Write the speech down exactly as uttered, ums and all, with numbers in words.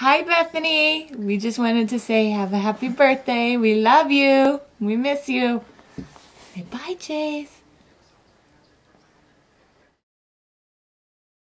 Hi, Bethany. We just wanted to say have a happy birthday. We love you. We miss you. Say bye, Chase.